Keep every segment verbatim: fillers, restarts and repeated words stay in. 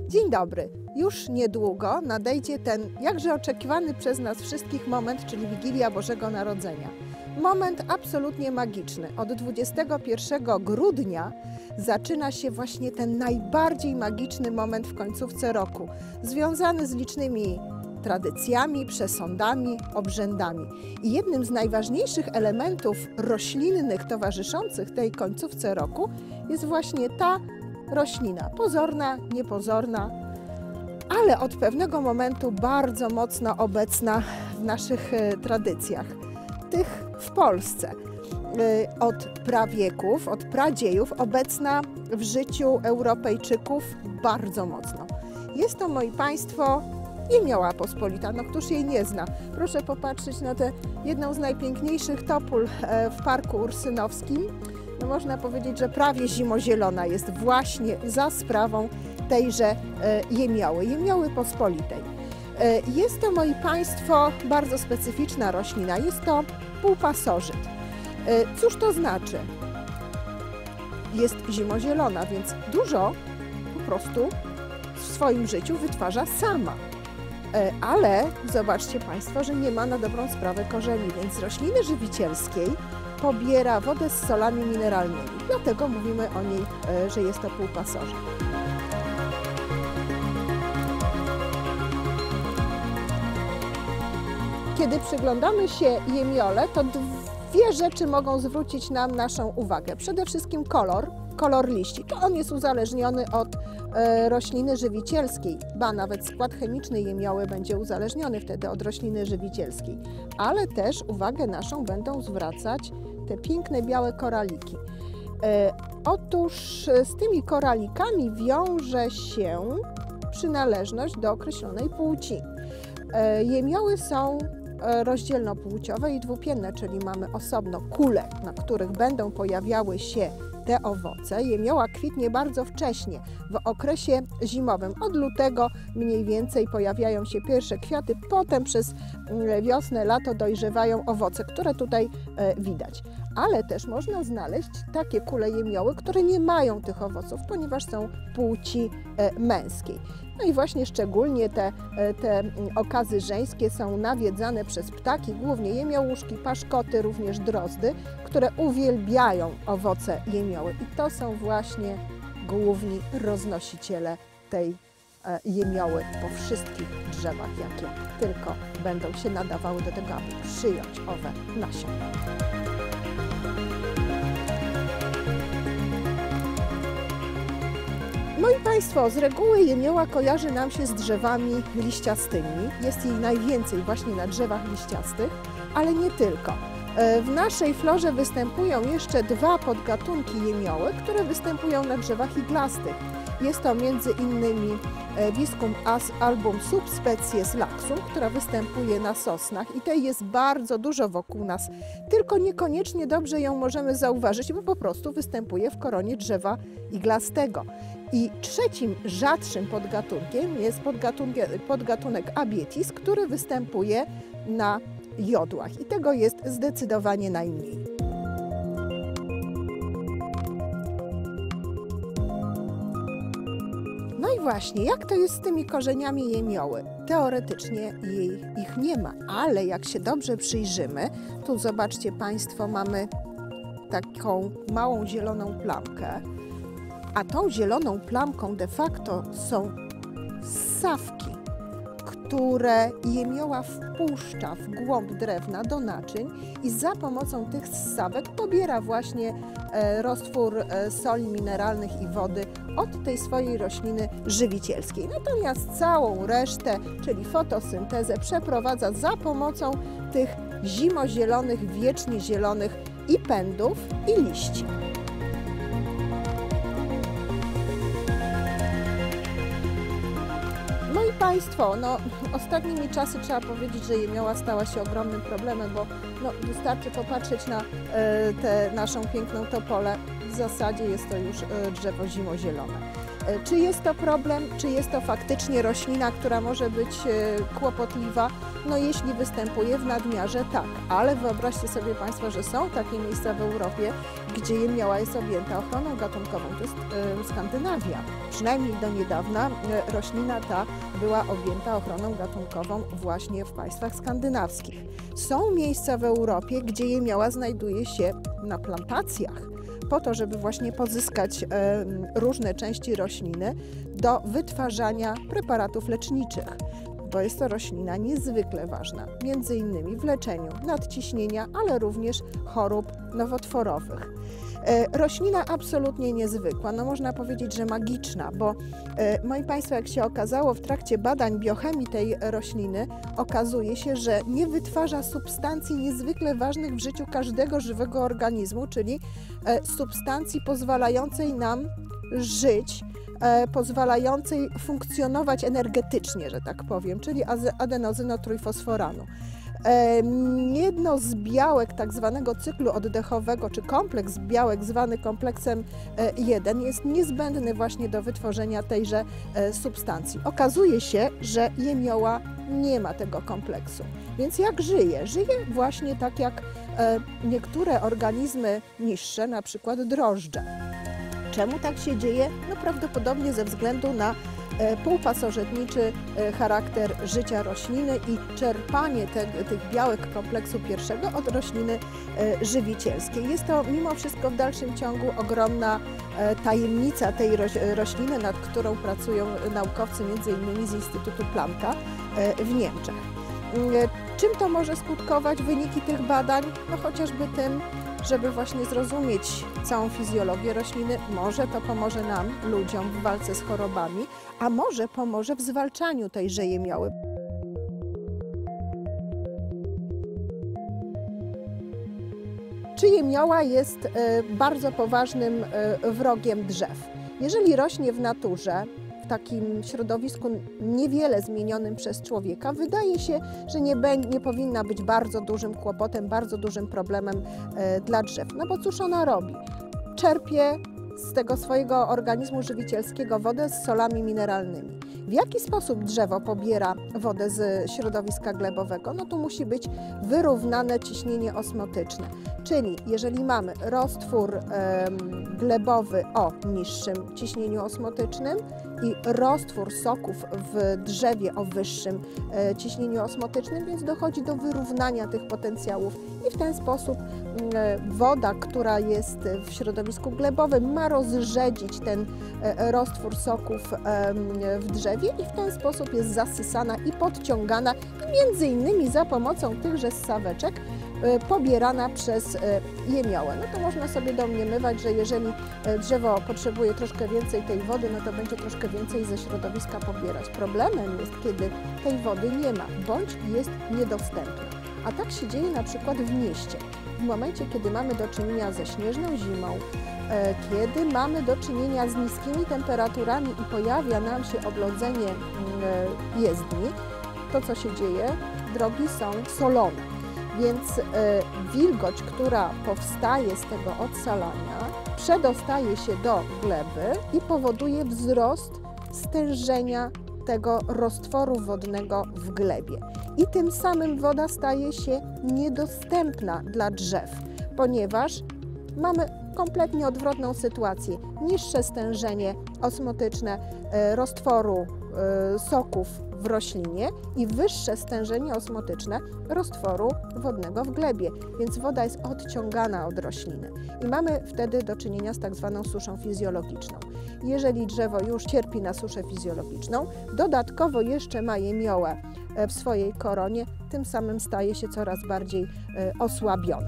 Dzień dobry. Już niedługo nadejdzie ten jakże oczekiwany przez nas wszystkich moment, czyli Wigilia Bożego Narodzenia. Moment absolutnie magiczny. Od dwudziestego pierwszego grudnia zaczyna się właśnie ten najbardziej magiczny moment w końcówce roku, związany z licznymi tradycjami, przesądami, obrzędami. I jednym z najważniejszych elementów roślinnych towarzyszących tej końcówce roku jest właśnie ta roślina. Pozorna, niepozorna, ale od pewnego momentu bardzo mocno obecna w naszych tradycjach, tych w Polsce. Od prawieków, od pradziejów obecna w życiu Europejczyków bardzo mocno. Jest to, moi Państwo, jemioła pospolita, no któż jej nie zna. Proszę popatrzeć na tę jedną z najpiękniejszych topól w Parku Ursynowskim. No można powiedzieć, że prawie zimozielona jest właśnie za sprawą tejże jemioły, jemioły pospolitej. Jest to, moi Państwo, bardzo specyficzna roślina, jest to półpasożyt. Cóż to znaczy? Jest zimozielona, więc dużo po prostu w swoim życiu wytwarza sama. Ale zobaczcie Państwo, że nie ma na dobrą sprawę korzeni, więc z rośliny żywicielskiej pobiera wodę z solami mineralnymi. Dlatego mówimy o niej, że jest to półpasożyt. Kiedy przyglądamy się jemiole, to dwie rzeczy mogą zwrócić nam naszą uwagę. Przede wszystkim kolor, kolor liści. To on jest uzależniony od e, rośliny żywicielskiej, ba nawet skład chemiczny jemioły będzie uzależniony wtedy od rośliny żywicielskiej. Ale też uwagę naszą będą zwracać te piękne białe koraliki. E, otóż z tymi koralikami wiąże się przynależność do określonej płci. E, jemioły są rozdzielnopłciowe i dwupienne, czyli mamy osobno kule, na których będą pojawiały się te owoce. Jemioła kwitnie bardzo wcześnie, w okresie zimowym. Od lutego mniej więcej pojawiają się pierwsze kwiaty, potem przez wiosnę, lato dojrzewają owoce, które tutaj widać. Ale też można znaleźć takie kule jemioły, które nie mają tych owoców, ponieważ są płci męskiej. No i właśnie szczególnie te, te okazy żeńskie są nawiedzane przez ptaki, głównie jemiołuszki, paszkoty, również drozdy, które uwielbiają owoce jemioły. I to są właśnie główni roznosiciele tej jemioły po wszystkich drzewach, jakie tylko będą się nadawały do tego, aby przyjąć owe nasiona. Moi Państwo, z reguły jemioła kojarzy nam się z drzewami liściastymi. Jest jej najwięcej właśnie na drzewach liściastych, ale nie tylko. W naszej florze występują jeszcze dwa podgatunki jemioły, które występują na drzewach iglastych. Jest to między innymi Viscum album subspecies laxum, która występuje na sosnach i tej jest bardzo dużo wokół nas, tylko niekoniecznie dobrze ją możemy zauważyć, bo po prostu występuje w koronie drzewa iglastego. I trzecim, rzadszym podgatunkiem jest podgatunek, podgatunek Abietis, który występuje na jodłach i tego jest zdecydowanie najmniej. No i właśnie, jak to jest z tymi korzeniami jemioły? Teoretycznie jej, ich nie ma, ale jak się dobrze przyjrzymy, tu zobaczcie Państwo, mamy taką małą zieloną plamkę, a tą zieloną plamką de facto są ssawki, które jemioła wpuszcza w głąb drewna do naczyń i za pomocą tych ssawek pobiera właśnie roztwór soli mineralnych i wody od tej swojej rośliny żywicielskiej. Natomiast całą resztę, czyli fotosyntezę, przeprowadza za pomocą tych zimozielonych, wiecznie zielonych i pędów, i liści. Moi Państwo, no, ostatnimi czasy trzeba powiedzieć, że jemioła stała się ogromnym problemem, bo no, wystarczy popatrzeć na tę naszą piękną topolę. w zasadzie jest to już e, drzewo zimozielone. E, Czy jest to problem, czy jest to faktycznie roślina, która może być e, kłopotliwa? No jeśli występuje w nadmiarze, tak, ale wyobraźcie sobie Państwo, że są takie miejsca w Europie, gdzie jemioła jest objęta ochroną gatunkową, to jest e, Skandynawia. Przynajmniej do niedawna e, roślina ta była objęta ochroną gatunkową właśnie w państwach skandynawskich. Są miejsca w Europie, gdzie jemioła znajduje się na plantacjach, po to, żeby właśnie pozyskać e, różne części rośliny do wytwarzania preparatów leczniczych, bo jest to roślina niezwykle ważna, między innymi w leczeniu nadciśnienia, ale również chorób nowotworowych. E, roślina absolutnie niezwykła, no można powiedzieć, że magiczna, bo e, moi Państwo, jak się okazało w trakcie badań biochemii tej rośliny, okazuje się, że nie wytwarza substancji niezwykle ważnych w życiu każdego żywego organizmu, czyli e, substancji pozwalającej nam żyć, e, pozwalającej funkcjonować energetycznie, że tak powiem, czyli adenozynotrójfosforanu. Jedno z białek tak zwanego cyklu oddechowego, czy kompleks białek zwany kompleksem jeden jest niezbędny właśnie do wytworzenia tejże substancji. Okazuje się, że jemioła nie ma tego kompleksu. Więc jak żyje? Żyje właśnie tak jak niektóre organizmy niższe, na przykład drożdże. Czemu tak się dzieje? No prawdopodobnie ze względu na półpasożytniczy charakter życia rośliny i czerpanie te, tych białek kompleksu pierwszego od rośliny żywicielskiej. Jest to mimo wszystko w dalszym ciągu ogromna tajemnica tej rośliny, nad którą pracują naukowcy między innymi z Instytutu Plancka w Niemczech. Czym to może skutkować, wyniki tych badań? No chociażby tym, żeby właśnie zrozumieć całą fizjologię rośliny, może to pomoże nam, ludziom, w walce z chorobami, a może pomoże w zwalczaniu tejże jemioły. Czy jemioła jest bardzo poważnym wrogiem drzew? Jeżeli rośnie w naturze, w takim środowisku niewiele zmienionym przez człowieka, wydaje się, że nie, nie powinna być bardzo dużym kłopotem, bardzo dużym problemem e, dla drzew. No bo cóż ona robi? Czerpie z tego swojego organizmu żywicielskiego wodę z solami mineralnymi. W jaki sposób drzewo pobiera wodę z środowiska glebowego? No tu musi być wyrównane ciśnienie osmotyczne. Czyli jeżeli mamy roztwór e, glebowy o niższym ciśnieniu osmotycznym i roztwór soków w drzewie o wyższym e, ciśnieniu osmotycznym, więc dochodzi do wyrównania tych potencjałów i w ten sposób e, woda, która jest w środowisku glebowym, ma rozrzedzić ten e, roztwór soków e, w drzewie i w ten sposób jest zasysana i podciągana i między innymi za pomocą tychże ssaweczek pobierana przez jemiołę. No to można sobie domniemywać, że jeżeli drzewo potrzebuje troszkę więcej tej wody, no to będzie troszkę więcej ze środowiska pobierać. Problemem jest, kiedy tej wody nie ma, bądź jest niedostępna. A tak się dzieje na przykład w mieście. W momencie, kiedy mamy do czynienia ze śnieżną zimą, kiedy mamy do czynienia z niskimi temperaturami i pojawia nam się oblodzenie jezdni, to co się dzieje? Drogi są solone. Więc y, wilgoć, która powstaje z tego odsalania, przedostaje się do gleby i powoduje wzrost stężenia tego roztworu wodnego w glebie. I tym samym woda staje się niedostępna dla drzew, ponieważ mamy kompletnie odwrotną sytuację. Niższe stężenie osmotyczne y, roztworu y, soków w roślinie i wyższe stężenie osmotyczne roztworu wodnego w glebie, więc woda jest odciągana od rośliny i mamy wtedy do czynienia z tak zwaną suszą fizjologiczną. Jeżeli drzewo już cierpi na suszę fizjologiczną, dodatkowo jeszcze ma jemiołę w swojej koronie, tym samym staje się coraz bardziej osłabione.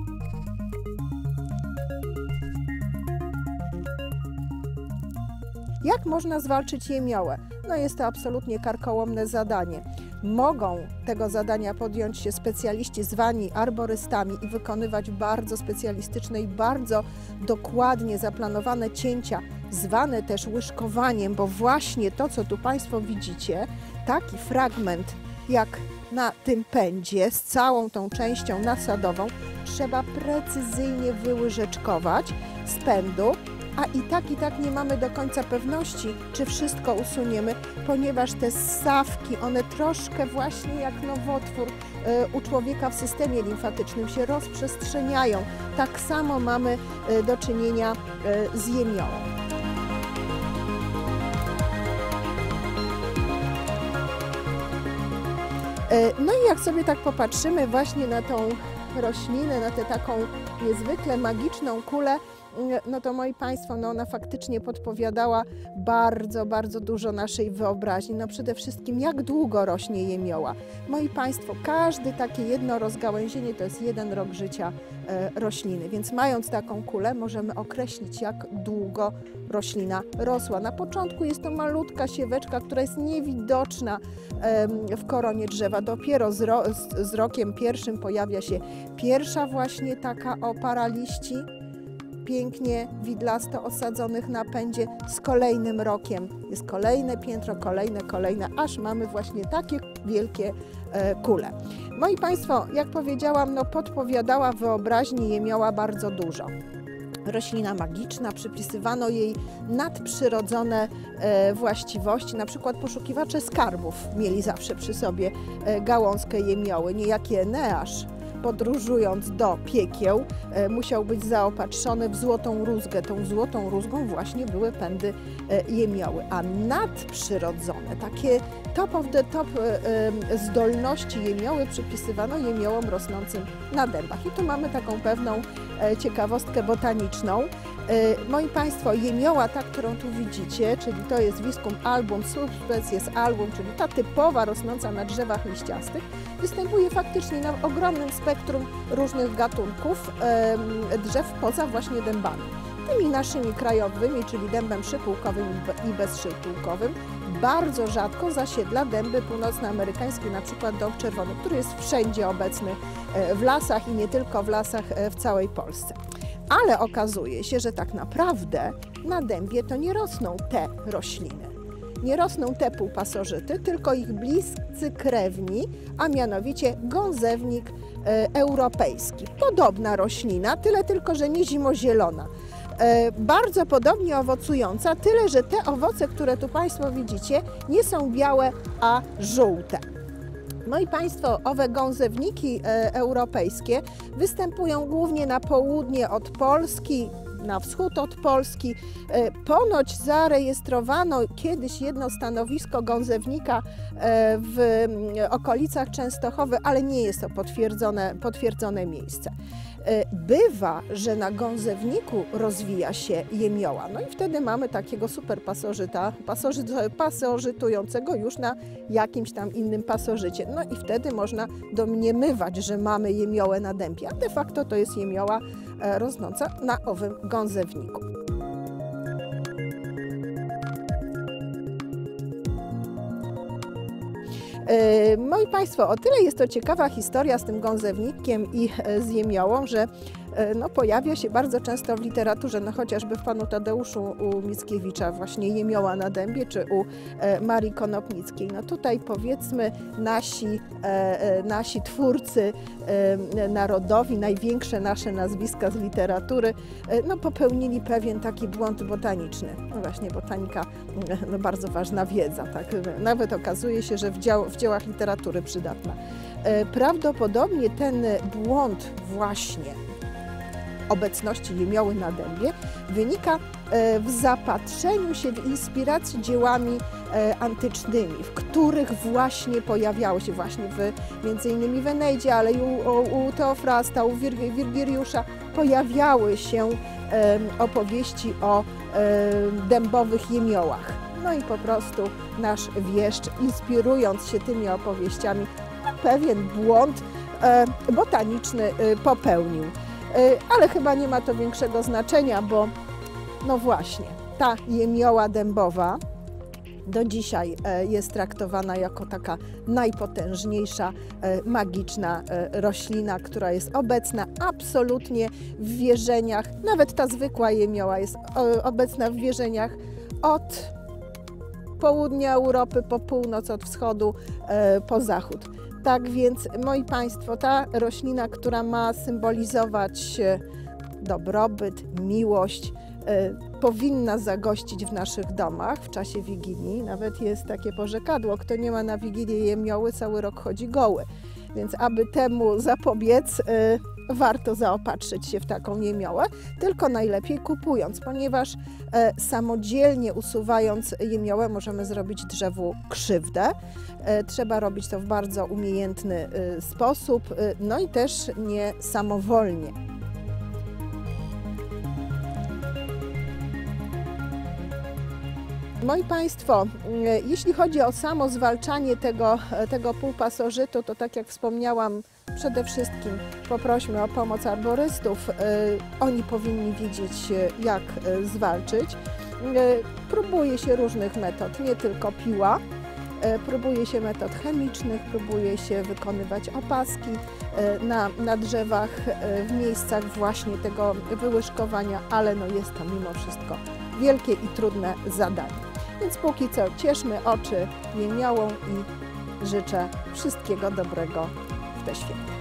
Jak można zwalczyć jemiołę? No jest to absolutnie karkołomne zadanie. Mogą tego zadania podjąć się specjaliści zwani arborystami i wykonywać bardzo specjalistyczne i bardzo dokładnie zaplanowane cięcia, zwane też łyżkowaniem, bo właśnie to, co tu Państwo widzicie, taki fragment jak na tym pędzie z całą tą częścią nasadową, trzeba precyzyjnie wyłyżeczkować spędu, a i tak, i tak nie mamy do końca pewności, czy wszystko usuniemy, ponieważ te ssawki, one troszkę właśnie jak nowotwór u człowieka w systemie limfatycznym się rozprzestrzeniają. Tak samo mamy do czynienia z jemiołą. No i jak sobie tak popatrzymy właśnie na tą roślinę, na tę taką niezwykle magiczną kulę, no to moi Państwo, no ona faktycznie podpowiadała bardzo, bardzo dużo naszej wyobraźni. No przede wszystkim jak długo rośnie jemioła. Moi Państwo, każdy takie jedno rozgałęzienie to jest jeden rok życia e, rośliny, więc mając taką kulę możemy określić, jak długo roślina rosła. Na początku jest to malutka sieweczka, która jest niewidoczna e, w koronie drzewa. Dopiero z, ro, z, z rokiem pierwszym pojawia się pierwsza właśnie taka opara liści, pięknie widlasto osadzonych na pędzie. Z kolejnym rokiem jest kolejne piętro, kolejne, kolejne, aż mamy właśnie takie wielkie e, kule. Moi Państwo, jak powiedziałam, no podpowiadała wyobraźni jemioła bardzo dużo. Roślina magiczna, przypisywano jej nadprzyrodzone e, właściwości, na przykład poszukiwacze skarbów mieli zawsze przy sobie e, gałązkę jemioły, niejaki Eneasz, podróżując do piekieł, e, musiał być zaopatrzony w złotą rózgę. Tą złotą rózgą właśnie były pędy e, jemioły, a nadprzyrodzone, takie top of the top e, e, zdolności jemioły przypisywano jemiołom rosnącym na dębach. I tu mamy taką pewną e, ciekawostkę botaniczną. E, moi Państwo, jemioła, ta, którą tu widzicie, czyli to jest Viscum album, subspecies album, czyli ta typowa, rosnąca na drzewach liściastych, występuje faktycznie na ogromnym spektrum różnych gatunków e, drzew poza właśnie dębami. Tymi naszymi krajowymi, czyli dębem szypułkowym i bezszypułkowym, bardzo rzadko zasiedla dęby północnoamerykańskie, na przykład dąb czerwony, który jest wszędzie obecny w lasach i nie tylko w lasach w całej Polsce. Ale okazuje się, że tak naprawdę na dębie to nie rosną te rośliny. Nie rosną te półpasożyty, tylko ich bliscy krewni, a mianowicie gązewnik e, europejski. Podobna roślina, tyle tylko, że nie zimozielona. E, bardzo podobnie owocująca, tyle że te owoce, które tu Państwo widzicie, nie są białe, a żółte. Moi Państwo, owe gązewniki e, europejskie występują głównie na południe od Polski, na wschód od Polski. E, ponoć zarejestrowano kiedyś jedno stanowisko gązewnika e, w okolicach Częstochowy, ale nie jest to potwierdzone, potwierdzone miejsce. E, bywa, że na gązewniku rozwija się jemioła, no i wtedy mamy takiego super pasożyta, pasożyt, pasożytującego już na jakimś tam innym pasożycie. No i wtedy można domniemywać, że mamy jemiołę na dębie, a de facto to jest jemioła e, rosnąca na owym gązewniku. Moi Państwo, o tyle jest to ciekawa historia z tym gązewnikiem i z jemiołą, że no, pojawia się bardzo często w literaturze, no, chociażby w Panu Tadeuszu u Mickiewicza, właśnie jemioła na dębie, czy u e, Marii Konopnickiej. No tutaj powiedzmy nasi, e, nasi twórcy e, narodowi, największe nasze nazwiska z literatury, e, no, popełnili pewien taki błąd botaniczny. No właśnie botanika, no, bardzo ważna wiedza, tak? Nawet okazuje się, że w, dzieł, w dziełach literatury przydatna. E, prawdopodobnie ten błąd właśnie obecności jemioły na dębie wynika w zapatrzeniu się w inspiracji dziełami antycznymi, w których właśnie pojawiało się właśnie w, między innymi w Eneidzie, ale i u, u Teofrasta, u Wirgiliusza pojawiały się opowieści o dębowych jemiołach. No i po prostu nasz wieszcz, inspirując się tymi opowieściami, pewien błąd botaniczny popełnił. Ale chyba nie ma to większego znaczenia, bo no właśnie, ta jemioła dębowa do dzisiaj jest traktowana jako taka najpotężniejsza, magiczna roślina, która jest obecna absolutnie w wierzeniach. Nawet ta zwykła jemioła jest obecna w wierzeniach od południa Europy po północ, od wschodu po zachód. Tak więc, moi Państwo, ta roślina, która ma symbolizować dobrobyt, miłość powinna zagościć w naszych domach w czasie Wigilii. Nawet jest takie porzekadło, kto nie ma na Wigilię jemioły, cały rok chodzi goły. Więc aby temu zapobiec, warto zaopatrzyć się w taką jemiołę, tylko najlepiej kupując, ponieważ samodzielnie usuwając jemiołę możemy zrobić drzewu krzywdę. Trzeba robić to w bardzo umiejętny sposób, no i też nie samowolnie. Moi Państwo, jeśli chodzi o samo zwalczanie tego, tego półpasożytu, to tak jak wspomniałam, przede wszystkim poprośmy o pomoc arborystów. Oni powinni wiedzieć, jak zwalczyć. Próbuje się różnych metod, nie tylko piła. Próbuje się metod chemicznych, próbuje się wykonywać opaski na, na drzewach w miejscach właśnie tego wyłyżkowania, ale no jest to mimo wszystko wielkie i trudne zadanie. Więc póki co cieszmy oczy jemiołą i życzę wszystkiego dobrego w te święta.